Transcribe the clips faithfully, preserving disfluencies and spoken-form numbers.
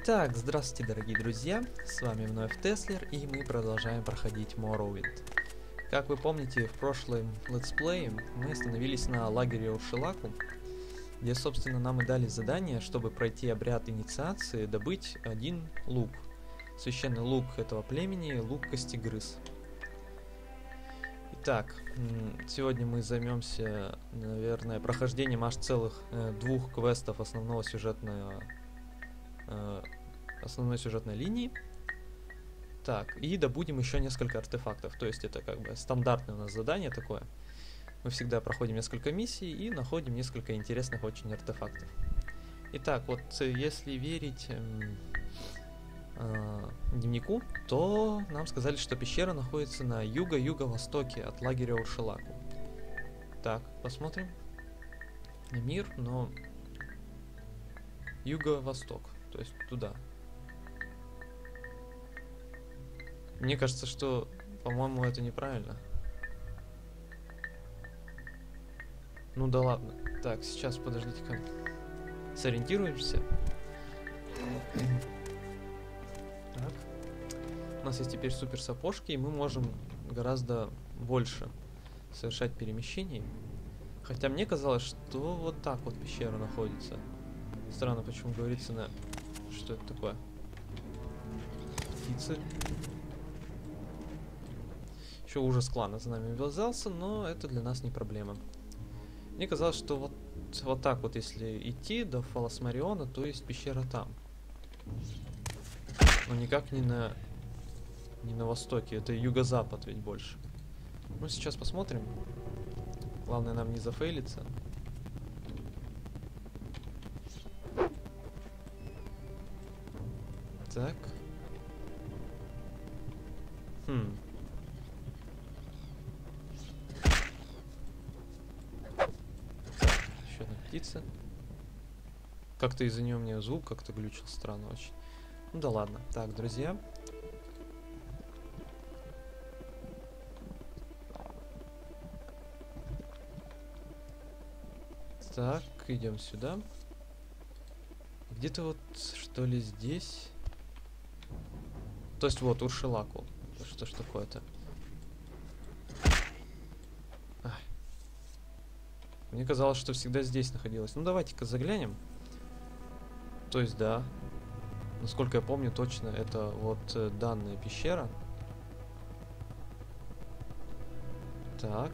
Итак, здравствуйте, дорогие друзья, с вами вновь Теслер, и мы продолжаем проходить Morrowind. Как вы помните, в прошлом летсплее мы остановились на лагере Уршелаку, где, собственно, нам и дали задание, чтобы пройти обряд инициации, добыть один лук. Священный лук этого племени, лук Костегрыз. Итак, сегодня мы займемся, наверное, прохождением аж целых э, двух квестов основного сюжетного основной сюжетной линии. Так, и добудем еще несколько артефактов. То есть это как бы стандартное у нас задание такое. Мы всегда проходим несколько миссий и находим несколько интересных очень артефактов. Итак, вот если верить эм, э, дневнику, то нам сказали, что пещера находится на юго-юго-востоке от лагеря Уршелаку. Так, посмотрим. Мир, но юго-восток. То есть туда. Мне кажется, что, по-моему, это неправильно. Ну да ладно. Так, сейчас подождите-ка. Сориентируемся. Так. У нас есть теперь супер сапожки, и мы можем гораздо больше совершать перемещений. Хотя мне казалось, что вот так вот пещера находится. Странно, почему говорится на... Что это такое? Птицы. Еще ужас клана за нами ввязался, но это для нас не проблема. Мне казалось, что вот, вот так вот, если идти до Фаласмариона, то есть пещера там. Но никак не на, не на востоке, это юго-запад ведь больше. Ну, сейчас посмотрим. Главное нам не зафейлиться. Так. Хм. Так, еще одна птица. Как-то из-за нее у меня звук как-то глючил странно очень. Ну да ладно. Так, друзья. Так, идем сюда. Где-то вот, что ли, здесь... То есть вот, Уршелаку. Что ж такое-то? Мне казалось, что всегда здесь находилась. Ну, давайте-ка заглянем. То есть, да. Насколько я помню, точно это вот э, данная пещера. Так.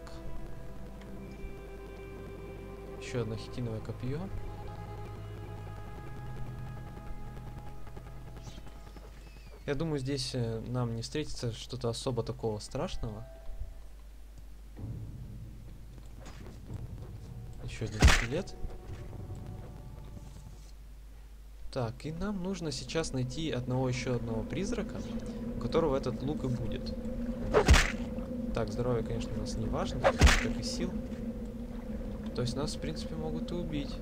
Еще одно хитиновое копье. Я думаю, здесь э, нам не встретится что-то особо такого страшного. Еще один скелет. Так, и нам нужно сейчас найти одного еще одного призрака, у которого этот лук и будет. Так, здоровье, конечно, у нас не важно, как и сил. То есть нас, в принципе, могут и убить.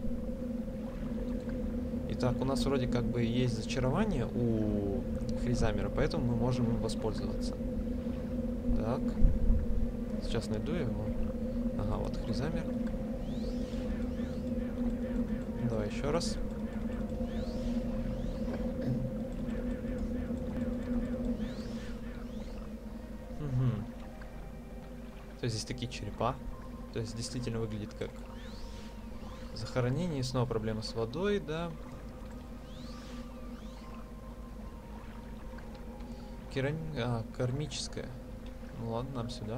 Итак, у нас вроде как бы есть зачарование у Хризамера, поэтому мы можем им воспользоваться. Так. Сейчас найду его. Ага, вот Хризамер. Давай еще раз. Угу. То есть здесь такие черепа. То есть действительно выглядит как захоронение. И снова проблема с водой, да. Керам... А, кармическая. Ну ладно, нам сюда.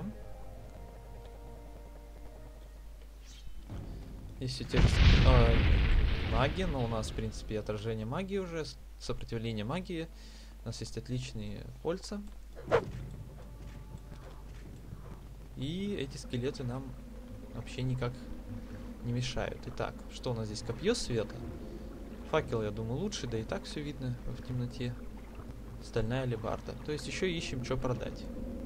Есть все те же... А, магия, но у нас, в принципе, отражение магии уже, сопротивление магии. У нас есть отличные кольца. И эти скелеты нам вообще никак не мешают. Итак, что у нас здесь? Копье света. Факел, я думаю, лучше, да и так все видно в темноте. Стальная алебарда. То есть еще ищем, что продать.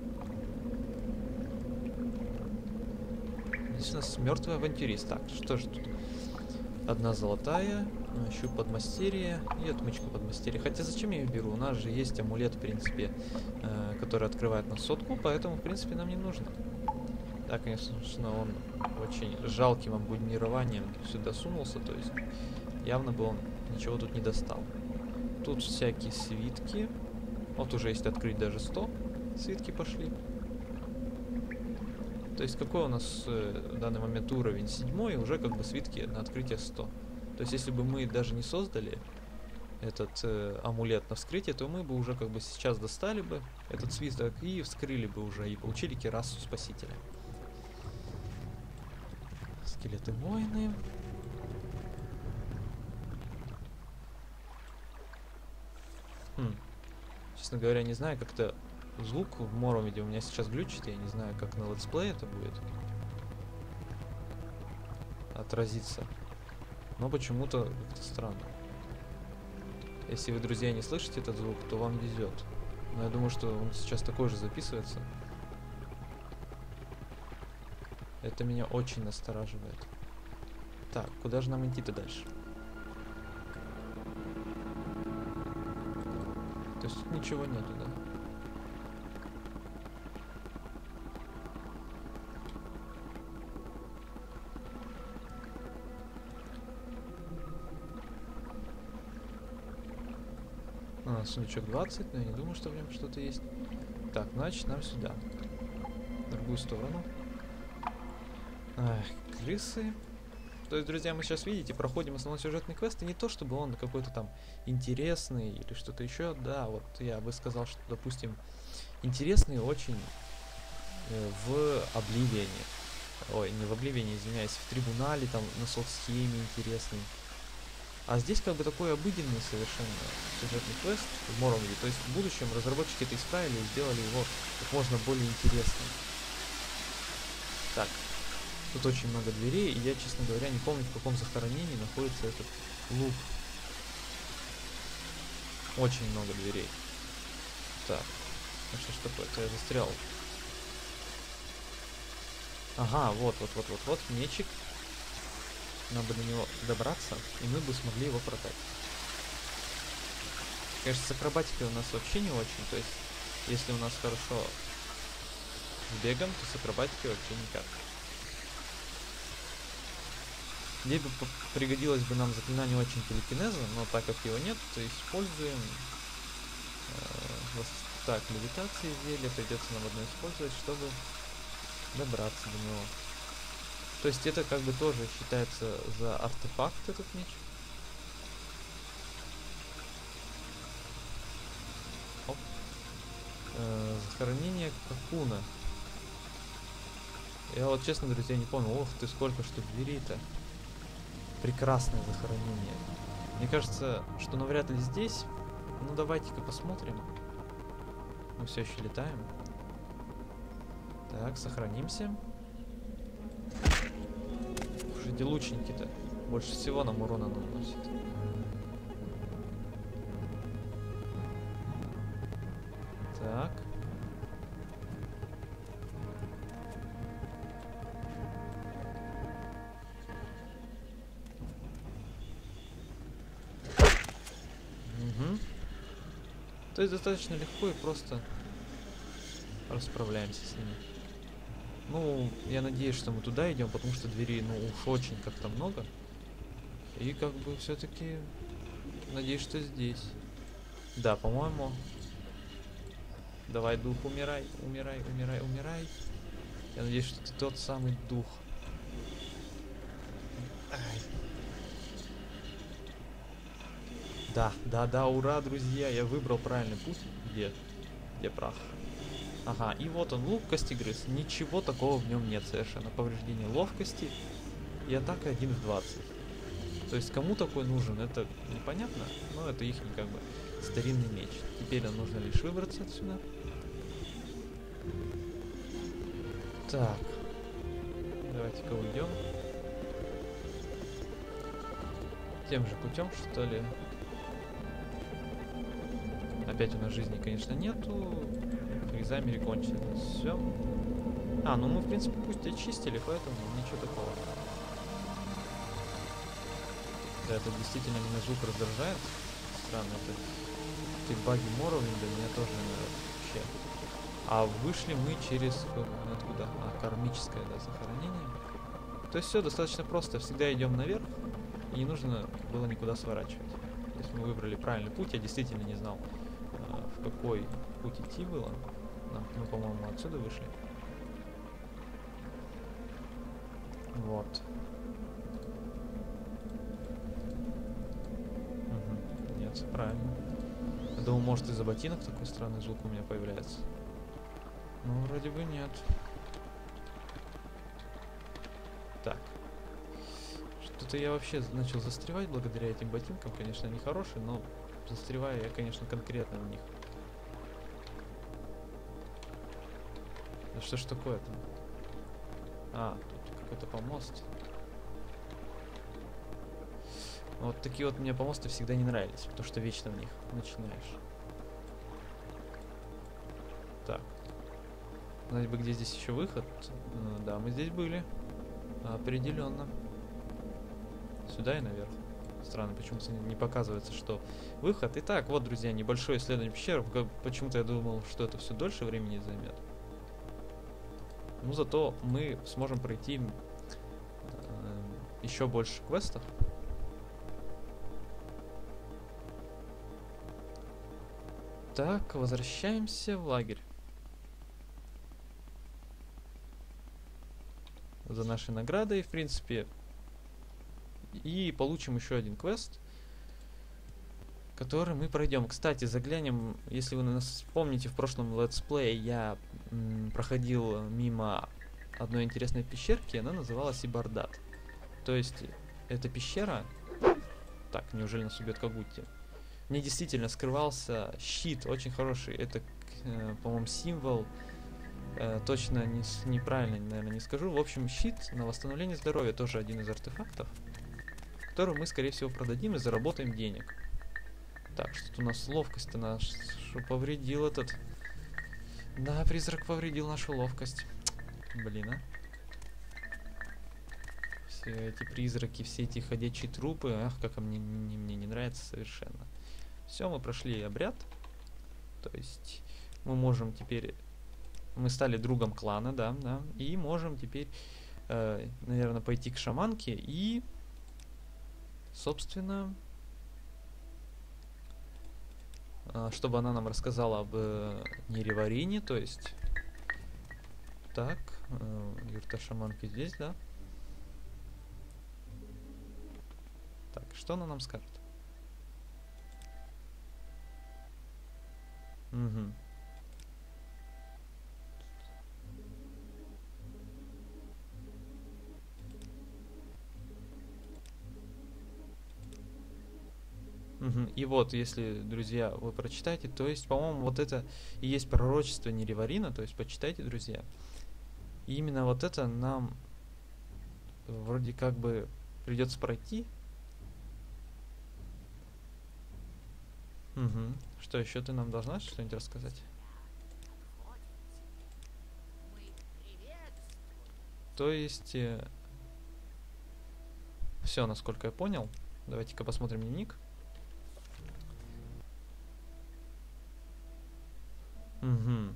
Здесь у нас мертвый авантюрист. Так, что же тут? Одна золотая, щуп подмастерья и отмычка подмастерья. Хотя зачем я ее беру? У нас же есть амулет, в принципе, э, который открывает на сотку, поэтому, в принципе, нам не нужно. Да, конечно, он очень жалким обмундированием сюда сунулся, то есть явно бы он ничего тут не достал. Тут всякие свитки. Вот уже есть открыть даже сто. Свитки пошли. То есть какой у нас э, в данный момент уровень? Седьмой, уже как бы свитки на открытие сто. То есть если бы мы даже не создали этот э, амулет на вскрытие, то мы бы уже как бы сейчас достали бы этот свиток и вскрыли бы уже, и получили кирасу спасителя. Скелеты воины. Хм. Честно говоря, не знаю, как-то звук в Моромеде у меня сейчас глючит, я не знаю, как на летсплее это будет отразиться. Но почему-то как-то странно. Если вы, друзья, не слышите этот звук, то вам везет. Но я думаю, что он сейчас такой же записывается. Это меня очень настораживает. Так, куда же нам идти-то дальше? То есть тут ничего нету, да? А, сундучок двадцать, но я не думаю, что в нем что-то есть. Так, значит, нам сюда. В другую сторону. Ах, крысы. То есть, друзья, мы сейчас, видите, проходим основной сюжетный квест, и не то, чтобы он какой-то там интересный или что-то еще. Да, вот я бы сказал, что, допустим, интересный очень э, в Обливионе. Ой, не в Обливионе, извиняюсь, в Трибунале, там, на соцсхеме интересный. А здесь как бы такой обыденный совершенно сюжетный квест в Моромеде. То есть в будущем разработчики это исправили и сделали его как можно более интересным. Так, тут очень много дверей, и я, честно говоря, не помню, в каком захоронении находится этот лук. Очень много дверей. Так, ну что ж такое-то, я застрял. Ага, вот, вот, вот, вот, вот, мечик. Нам бы до него добраться, и мы бы смогли его продать. Конечно, с акробатикой у нас вообще не очень, то есть, если у нас хорошо с бегом, то с акробатикой вообще никак. Здесь бы пригодилось бы нам заклинание очень телекинеза, но так как его нет, то используем э, так, левитации зелья, придется нам одно использовать, чтобы добраться до него. То есть это как бы тоже считается за артефакт этот меч. Оп. Э, захоронение Какуна. Я вот честно, друзья, не понял. Ох ты, сколько штук дверей-то. Прекрасное захоронение. Мне кажется, что навряд ли здесь. Ну давайте-ка посмотрим. Мы все еще летаем. Так, сохранимся. Эти лучники-то больше всего нам урона наносят. Так. Угу. То есть достаточно легко и просто расправляемся с ними. Ну, я надеюсь, что мы туда идем, потому что дверей, ну, уж очень как-то много. И как бы все-таки надеюсь, что здесь. Да, по-моему. Давай, дух, умирай, умирай, умирай, умирай. Я надеюсь, что ты тот самый дух. Ай. Да, да, да, ура, друзья, я выбрал правильный путь. Где? Где прах? Ага, и вот он, лук костегрыз. Ничего такого в нем нет совершенно. Повреждение ловкости и атака один в двадцать. То есть кому такой нужен, это непонятно, но это их как бы старинный меч. Теперь нам нужно лишь выбраться отсюда. Так. Давайте-ка уйдем. Тем же путем, что ли. Опять у нас жизни, конечно, нету. Экзамены кончились. Все. А, ну мы, в принципе, пусть очистили, поэтому ничего такого. Да, это действительно меня звук раздражает. Странно, это эти баги Моровинда меня тоже вообще. А вышли мы через... Откуда? А, кармическое, да, захоронение. То есть все достаточно просто. Всегда идем наверх, и не нужно было никуда сворачивать. То есть мы выбрали правильный путь. Я действительно не знал, э, в какой путь идти было. Нам, мы, по-моему, отсюда вышли. Вот. Угу. Нет, правильно. Я думал, может, из-за ботинок такой странный звук у меня появляется. Ну, вроде бы нет. Так. Что-то я вообще начал застревать благодаря этим ботинкам. Конечно, они хорошие, но застреваю я, конечно, конкретно в них. Да что ж такое-то? А, тут какой-то помост. Вот такие вот мне помосты всегда не нравились, потому что вечно в них начинаешь. Так. Знать бы, где здесь еще выход. Ну, да, мы здесь были. Определенно. Сюда и наверх. Странно, почему-то не показывается, что выход. Итак, вот, друзья, небольшое исследование пещеры. Почему-то я думал, что это все дольше времени займет. Ну, зато мы сможем пройти э, еще больше квестов. Так, возвращаемся в лагерь. За нашей наградой, в принципе. И получим еще один квест, который мы пройдем. Кстати, заглянем, если вы нас помните, в прошлом летсплее я м, проходил мимо одной интересной пещерки, она называлась Ибардат. То есть, эта пещера... Так, неужели нас убьет Когути? В ней действительно скрывался щит, очень хороший. Это, э, по-моему, символ. Э, точно не, неправильно, наверное, не скажу. В общем, щит на восстановление здоровья тоже один из артефактов, который мы, скорее всего, продадим и заработаем денег. Так, что-то у нас ловкость-то наша повредил этот... Да, призрак повредил нашу ловкость. Блин, а. Все эти призраки, все эти ходячие трупы, ах, как мне, мне, мне не нравится совершенно. Все, мы прошли обряд. То есть мы можем теперь... Мы стали другом клана, да, да. И можем теперь, э, наверное, пойти к шаманке и... Собственно... Чтобы она нам рассказала об э, Нереварине, то есть... Так, э, юрта шаманки здесь, да? Так, что она нам скажет? Угу. Угу. И вот, если, друзья, вы прочитаете, то есть, по-моему, вот это и есть пророчество Нереварина, то есть, почитайте, друзья. И именно вот это нам вроде как бы придется пройти. Угу. Что еще ты нам должна что-нибудь рассказать? То есть, э, все, насколько я понял. Давайте-ка посмотрим дневник. Угу.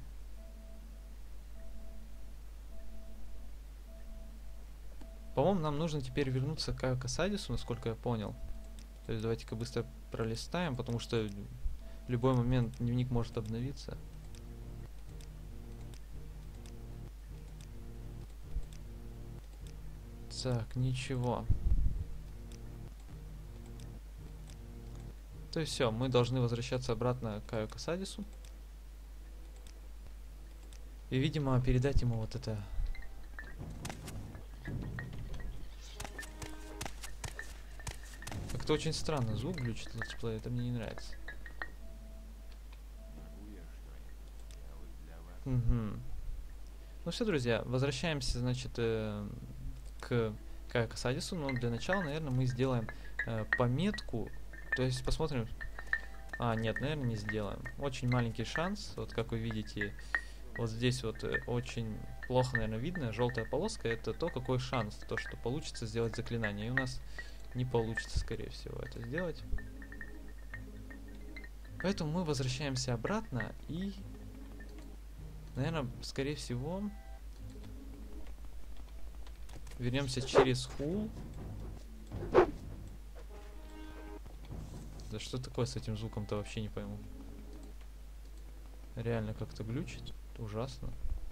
По-моему, нам нужно теперь вернуться к Касадису, насколько я понял. То есть давайте-ка быстро пролистаем, потому что в любой момент дневник может обновиться. Так, ничего. То есть все, мы должны возвращаться обратно к Каю Касадису. И, видимо, передать ему вот это... Как-то очень странно звук глючит летсплей, это мне не нравится. Угу. Ну все, друзья, возвращаемся, значит, э, к Каю Касадису, но для начала, наверное, мы сделаем э, пометку, то есть посмотрим... А, нет, наверное, не сделаем. Очень маленький шанс, вот как вы видите, вот здесь вот э, очень плохо, наверное, видно, желтая полоска, это то, какой шанс, то, что получится сделать заклинание, и у нас не получится, скорее всего, это сделать. Поэтому мы возвращаемся обратно и... Наверное, скорее всего, вернемся через Хул. Да что такое с этим звуком-то, вообще не пойму. Реально как-то глючит. Ужасно.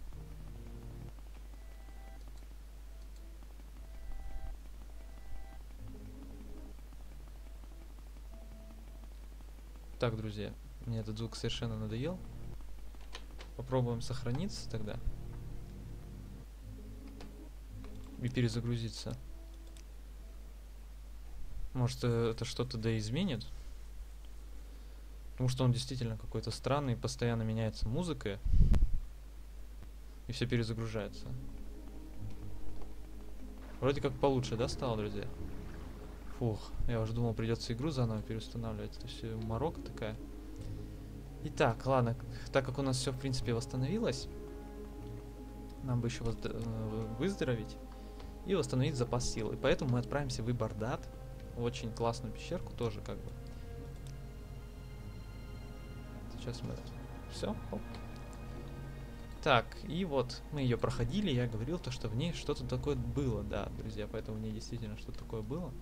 Так, друзья, мне этот звук совершенно надоел. Попробуем сохраниться тогда. И перезагрузиться. Может, это что-то да изменит? Потому что он действительно какой-то странный, постоянно меняется музыка. И все перезагружается. Вроде как получше, да, стало, друзья? Фух, я уже думал, придется игру заново переустанавливать. Это все морока такая. Итак, ладно, так как у нас все в принципе восстановилось, нам бы еще выздороветь и восстановить запас силы. Поэтому мы отправимся в Ибардат, в очень классную пещерку тоже как бы. Сейчас мы... Все, оп. Так, и вот мы ее проходили, я говорил то, что в ней что-то такое было, да, друзья, поэтому в ней действительно что-то такое было.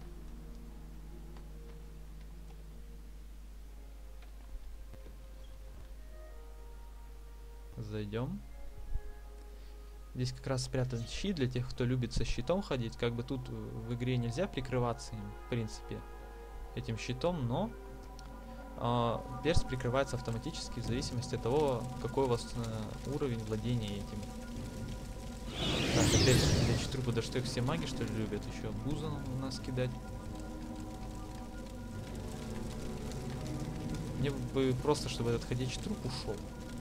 Зайдем. Здесь как раз спрятан щит для тех, кто любит со щитом ходить. Как бы тут в игре нельзя прикрываться им, в принципе, этим щитом, но э, перс прикрывается автоматически в зависимости от того, какой у вас э, уровень владения этим. Так, опять лечь трупы, да что их все маги, что ли, любят еще бузу у нас кидать. Мне бы просто, чтобы этот ходячий труп ушел.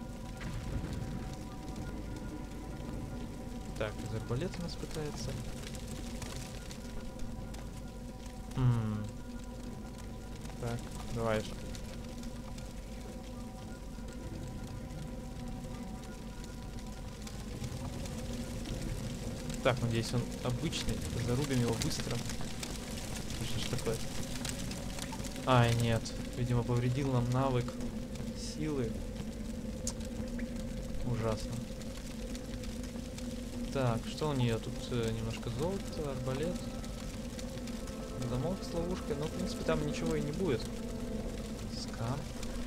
Так, из арбалета нас пытается. М-м. Так, давай же. Так, надеюсь, он обычный. Зарубим его быстро. Что ж такое? Ай, нет. Видимо, повредил нам навык силы. Ужасно. Так, что у нее тут? Э, немножко золота, арбалет. Замок с ловушкой. Но, в принципе, там ничего и не будет. Скам.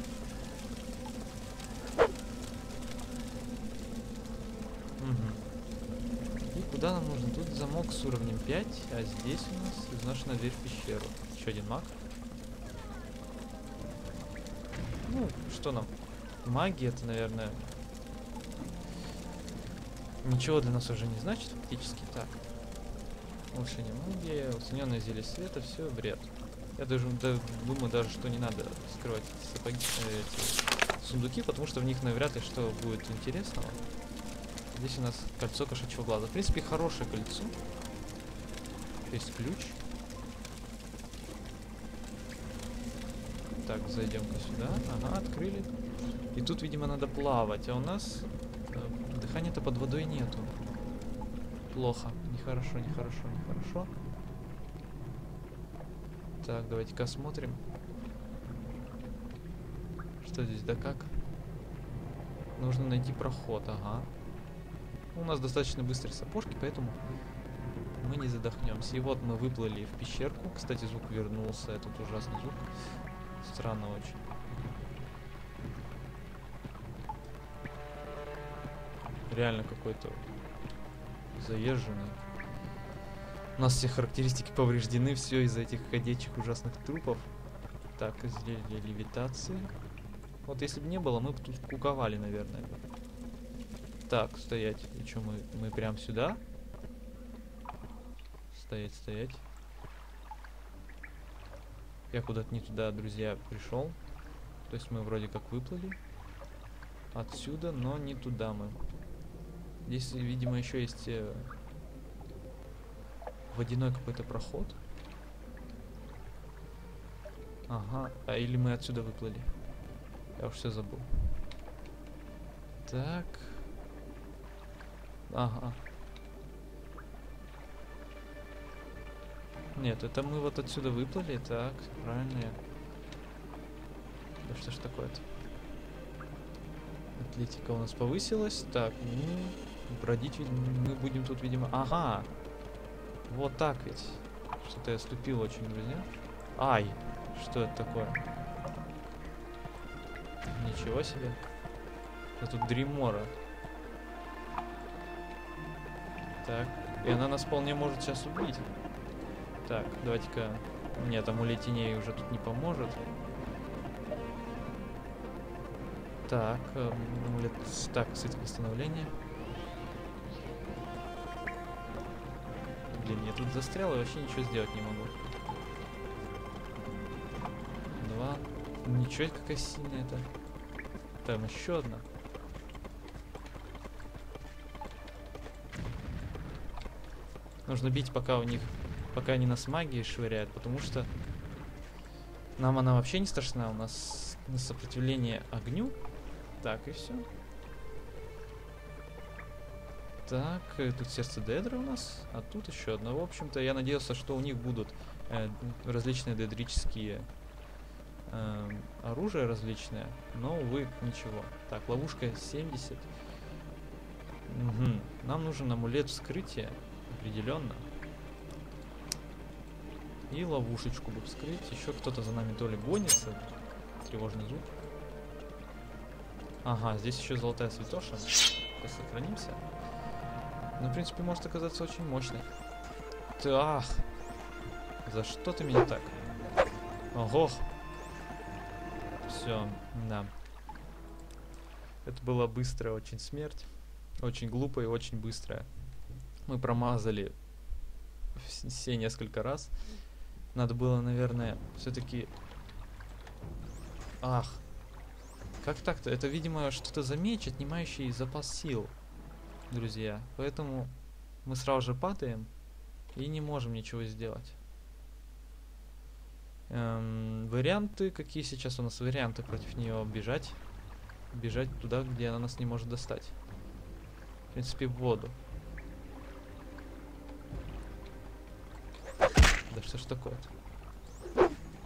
Угу. И куда нам нужно? Тут замок с уровнем пять, а здесь у нас изношенная дверь в пещеру. Еще один маг. Ну, что нам? Магия это, наверное... Ничего для нас уже не значит, фактически. Так. Улучшение магии, уцененное зелье света, все бред. Я даже да, думаю, даже что не надо скрывать эти, сапоги, э, эти сундуки, потому что в них навряд ли что будет интересного. Здесь у нас кольцо кошачьего глаза. В принципе, хорошее кольцо. Есть ключ. Так, зайдем-ка сюда. Ага, открыли. И тут, видимо, надо плавать, а у нас... Дыхания-то под водой нету. Плохо. Нехорошо, нехорошо, нехорошо. Так, давайте-ка осмотрим. Что здесь, да как? Нужно найти проход, ага. У нас достаточно быстрые сапожки, поэтому мы не задохнемся. И вот мы выплыли в пещерку. Кстати, звук вернулся, этот ужасный звук. Странно очень. Реально какой-то заезженный. У нас все характеристики повреждены, все из-за этих ходячих ужасных трупов. Так, изделие левитации. Вот если бы не было, мы бы тут куковали, наверное. Так, стоять. И что, мы, мы прям сюда? Стоять, стоять. Я куда-то не туда, друзья, пришел. То есть мы вроде как выплыли отсюда, но не туда мы. Здесь, видимо, еще есть э, водяной какой-то проход. Ага, а или мы отсюда выплыли? Я уж все забыл. Так. Ага. Нет, это мы вот отсюда выплыли. Так, правильно я. Да что ж такое-то? Атлетика у нас повысилась. Так, ну, бродить мы будем тут, видимо... Ага! Вот так ведь. Что-то я ступил очень, друзья. Ай! Что это такое? Ничего себе. Да тут Дримора. Так. И она нас вполне может сейчас убить. Так, давайте-ка... Нет, амулет теней уже тут не поможет. Так, амулет... Так, кстати, восстановление. Блин, я тут застрял и вообще ничего сделать не могу. Два. Ничего, какая сильная-то. Там еще одна. Нужно бить, пока у них, пока они нас магией швыряют, потому что нам она вообще не страшна. У нас сопротивление огню. Так, и все. Так, тут сердце Дедра у нас, а тут еще одно. В общем-то, я надеялся, что у них будут э, различные дедрические э, оружия различные, но, увы, ничего. Так, ловушка семьдесят. Угу. Нам нужен амулет вскрытия. Определенно. И ловушечку бы вскрыть. Еще кто-то за нами то ли гонится. Тревожный звук. Ага, здесь еще золотая святоша. Сейчас сохранимся. Ну, в принципе, может оказаться очень мощной. Так. За что ты меня так? Ого. Все, да. Это была быстрая очень смерть. Очень глупая и очень быстрая. Мы промазали все несколько раз. Надо было, наверное, все-таки... Ах. Как так-то? Это, видимо, что-то за меч, отнимающий запас сил, друзья. Поэтому мы сразу же падаем и не можем ничего сделать. Эм, варианты, какие сейчас у нас варианты против нее? Бежать. Бежать туда, где она нас не может достать. В принципе, в воду. Да что ж такое-то?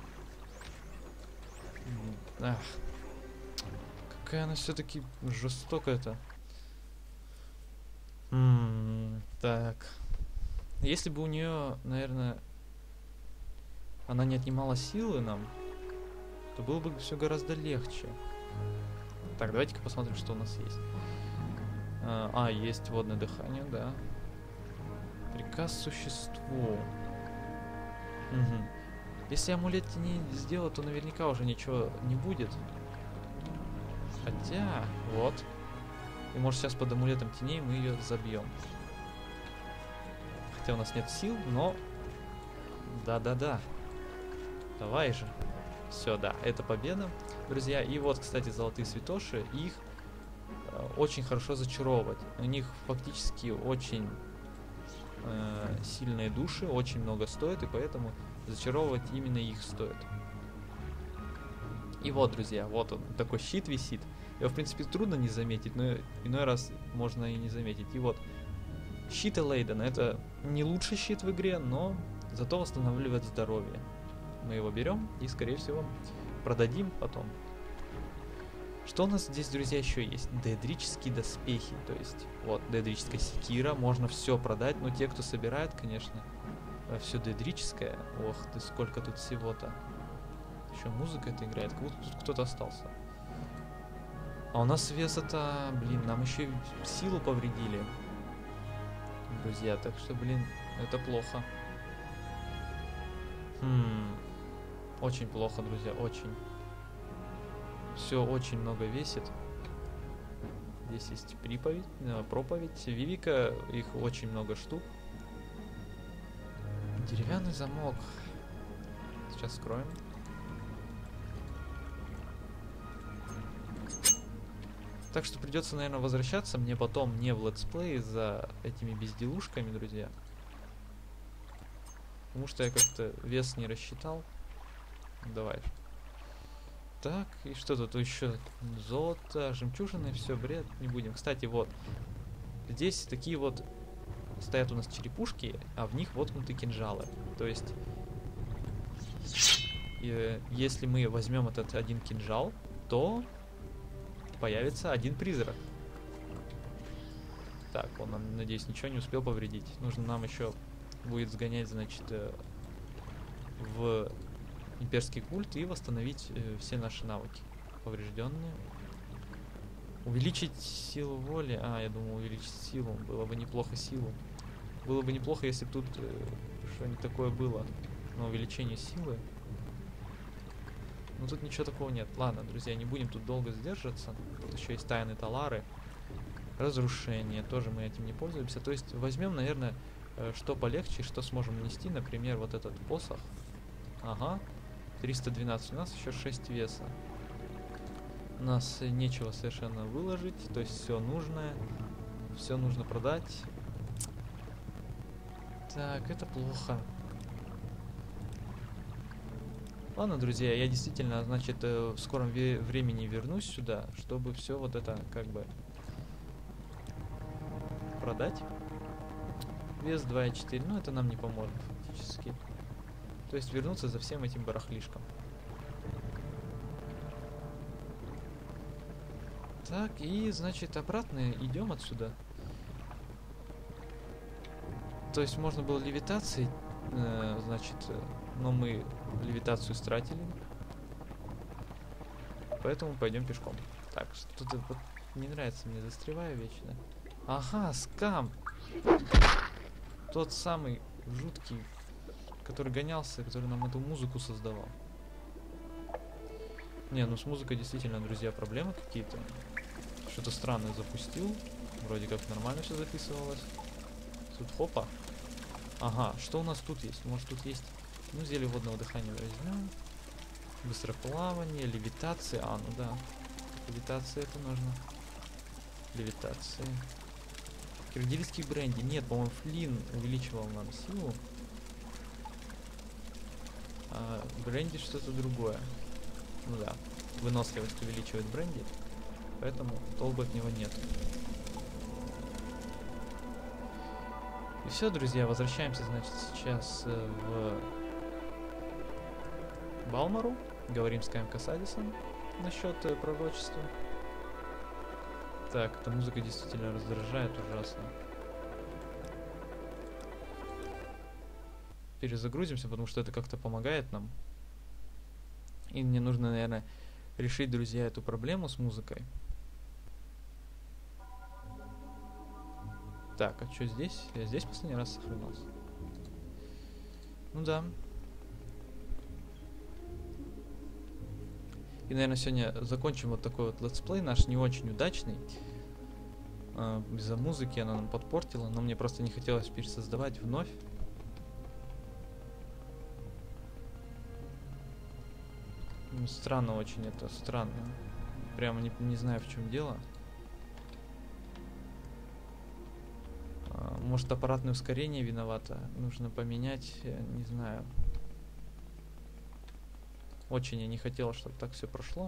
Ах. Какая она все-таки жестокая-то. М-м, так. Если бы у нее, наверное, она не отнимала силы нам, то было бы все гораздо легче. Так, давайте-ка посмотрим, что у нас есть. А, а, есть водное дыхание, да. Приказ существу. Угу. Если амулет не сделать, то наверняка уже ничего не будет. Хотя, вот. И может сейчас под амулетом теней мы ее забьем. Хотя у нас нет сил, но... Да-да-да. Давай же. Все, да, это победа, друзья. И вот, кстати, золотые святоши, их э, очень хорошо зачаровывать. У них фактически очень э, сильные души, очень много стоит, и поэтому зачаровывать именно их стоит. И вот, друзья, вот он, такой щит висит. Его, в принципе, трудно не заметить, но иной раз можно и не заметить. И вот, щит Элейдена, это не лучший щит в игре, но зато восстанавливает здоровье. Мы его берем и, скорее всего, продадим потом. Что у нас здесь, друзья, еще есть? Деэдрические доспехи, то есть, вот, деэдрическая секира, можно все продать, но те, кто собирает, конечно, все деэдрическое. Ох ты, сколько тут всего-то. Еще музыка это играет, как будто тут кто-то остался. А у нас вес это, блин, нам еще силу повредили, друзья, так что, блин, это плохо. Хм, очень плохо, друзья, очень. Все очень много весит. Здесь есть приповедь, э, проповедь, Вивика, их очень много штук. Деревянный замок. Сейчас скроем. Так что придется, наверное, возвращаться мне потом не в летсплей за этими безделушками, друзья. Потому что я как-то вес не рассчитал. Давай. Так, и что тут еще? Золото, жемчужины, все, бред, не будем. Кстати, вот. Здесь такие вот стоят у нас черепушки, а в них воткнуты кинжалы. То есть, э, если мы возьмем этот один кинжал, то появится один призрак. Так, он, надеюсь, ничего не успел повредить. Нужно нам еще будет сгонять, значит, э, в имперский культ и восстановить э, все наши навыки. поврежденные. Увеличить силу воли. А, я думал увеличить силу. Было бы неплохо силу. Было бы неплохо, если бы тут э, что-нибудь такое было. На увеличение силы. Но тут ничего такого нет. Ладно, друзья, не будем тут долго сдерживаться. Тут еще есть тайны Талары. Разрушение. Тоже мы этим не пользуемся. То есть возьмем, наверное, э, что полегче, что сможем нести. Например, вот этот посох. Ага. триста двенадцать. У нас еще шесть веса. У нас нечего совершенно выложить. То есть все нужное. Все нужно продать. Так, это плохо. Ладно, друзья, я действительно, значит, в скором времени вернусь сюда, чтобы все вот это как бы продать. Вес два и четыре, ну это нам не поможет фактически. То есть вернуться за всем этим барахлишком. Так, и, значит, обратно идем отсюда. То есть можно было левитацией, э, значит, но мы левитацию стратили. Поэтому пойдем пешком. Так, что-то вот не нравится мне, застреваю вечно. Ага, скам! Тот самый жуткий, который гонялся, который нам эту музыку создавал. Не, ну с музыкой действительно, друзья, проблемы какие-то. Что-то странное запустил. Вроде как нормально все записывалось. Тут хопа. Ага, что у нас тут есть? Может тут есть... Ну, зелье водного дыхания возьмем. Быстроплавание, левитация. А, ну да. Левитация это нужно. Левитация. Киргизский бренди. Нет, по-моему, Флин увеличивал нам силу. А бренди что-то другое. Ну да. Выносливость увеличивает бренди. Поэтому толку от него нет. И все, друзья, возвращаемся, значит, сейчас э, в Балмару. Говорим с Каем Касадисом насчет э, пророчества. Так, эта музыка действительно раздражает ужасно. Перезагрузимся, потому что это как-то помогает нам. И мне нужно, наверное, решить, друзья, эту проблему с музыкой. Так, а что здесь? Я здесь последний раз сохранился. Ну да. И, наверное, сегодня закончим вот такой вот летсплей наш, не очень удачный. А, из-за музыки она нам подпортила, но мне просто не хотелось пересоздавать вновь. Ну, странно очень это, странно. Прямо не, не знаю, в чем дело. Может, аппаратное ускорение виновато. Нужно поменять, я не знаю. Очень я не хотел, чтобы так все прошло.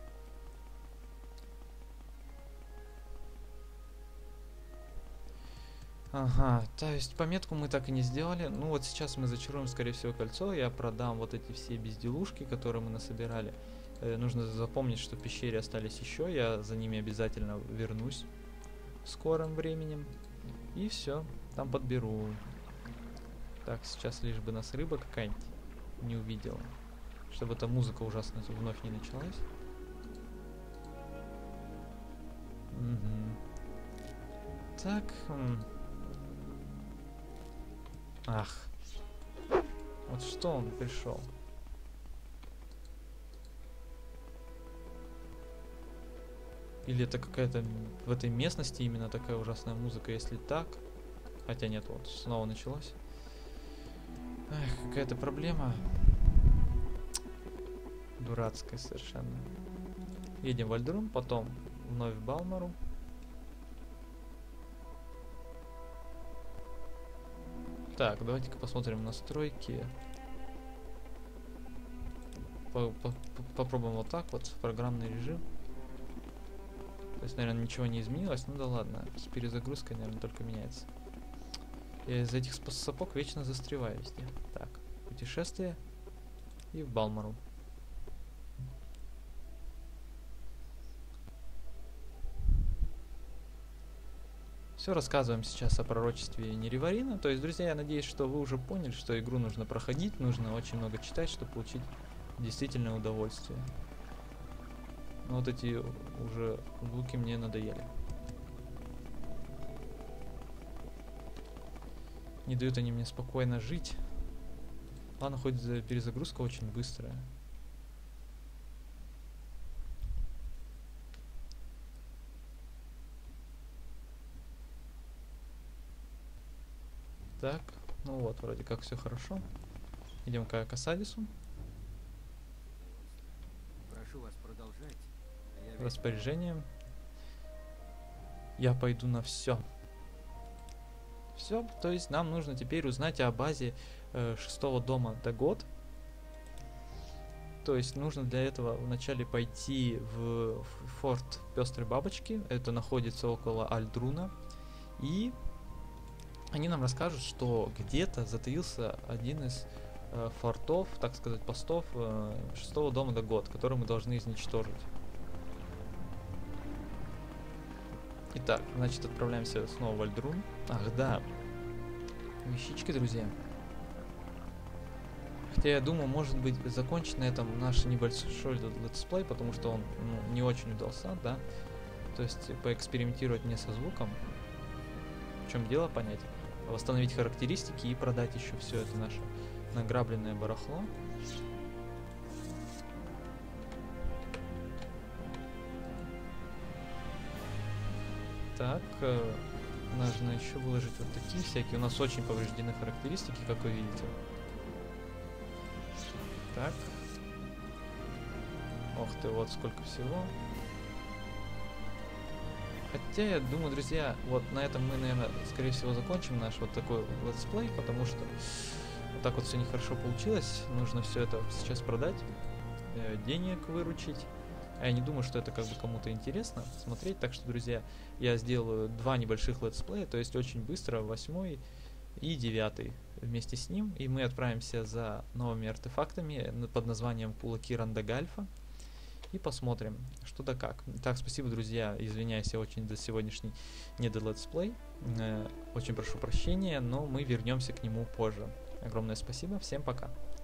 Ага, то есть пометку мы так и не сделали. Ну вот сейчас мы зачаруем, скорее всего, кольцо. Я продам вот эти все безделушки, которые мы насобирали. Э, нужно запомнить, что в пещере остались еще. Я за ними обязательно вернусь в скором временем. И все, там подберу. Так, сейчас лишь бы нас рыба какая-нибудь не увидела. Чтобы эта музыка ужасная вновь не началась. Угу. Так. Хм. Ах. Вот что он пришел. Или это какая-то в этой местности именно такая ужасная музыка, если так. Хотя нет, вот снова началось. Эх, какая-то проблема. Дурацкая совершенно. Едем в Альдрун, потом вновь в Балмару. Так, давайте-ка посмотрим настройки. По -по Попробуем вот так вот, программный режим. То есть, наверное, ничего не изменилось. Ну да ладно, с перезагрузкой, наверное, только меняется. Я из этих сапог вечно застреваю везде. Так, путешествие и в Балмару. Все рассказываем сейчас о пророчестве Нериварина. То есть, друзья, я надеюсь, что вы уже поняли, что игру нужно проходить, нужно очень много читать, чтобы получить действительное удовольствие. Но вот эти уже луки мне надоели. Не дают они мне спокойно жить. Ладно, хоть перезагрузка очень быстрая. Так, ну вот, вроде как все хорошо. Идем к Касадису. Прошу вас продолжать. Я Распоряжение. Я пойду на все. Все, то есть нам нужно теперь узнать о базе э, шестого дома Дагод. То есть нужно для этого вначале пойти в, в форт Пестрой Бабочки. Это находится около Альдруна. И они нам расскажут, что где-то затаился один из э, фортов, так сказать, постов э, шестого дома Дагод, который мы должны изничтожить. Итак, значит, отправляемся снова в Альдрун. Ах, да. Вещички, друзья. Хотя я думаю, может быть, закончить на этом наш небольшой летсплей, потому что он ну, не очень удался, да. То есть поэкспериментировать мне со звуком. В чем дело, понять. Восстановить характеристики и продать еще все это наше награбленное барахло. Так, э, нужно еще выложить вот такие всякие. У нас очень повреждены характеристики, как вы видите. Так. Ох ты, вот сколько всего. Хотя я думаю, друзья, вот на этом мы, наверное, скорее всего закончим наш вот такой летсплей, потому что вот так вот все нехорошо получилось. Нужно все это сейчас продать, э, денег выручить. А я не думаю, что это как бы кому-то интересно смотреть. Так что, друзья, я сделаю два небольших летсплея, то есть очень быстро, восьмой и девятый вместе с ним. И мы отправимся за новыми артефактами под названием Кулаки Рандагальфа. И посмотрим, что да как. Так, спасибо, друзья. Извиняюсь, я очень за сегодняшний недолетсплей. Э, очень прошу прощения, но мы вернемся к нему позже. Огромное спасибо. Всем пока.